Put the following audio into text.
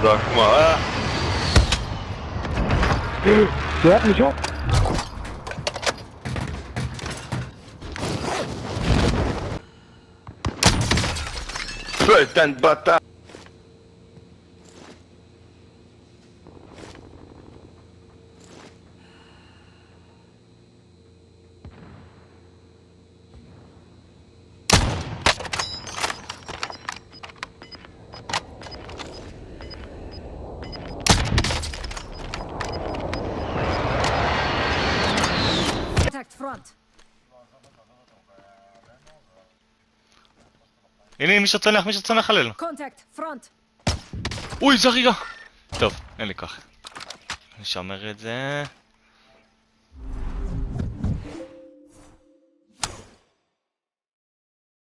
Sag mal. Der hat mich auch. Földten Bata. Contact front. הנה מי שצנח, מי שצנח עלינו. Contact front. אוי, זה הריגה. טוב, אין לי כוח. נשמר את זה.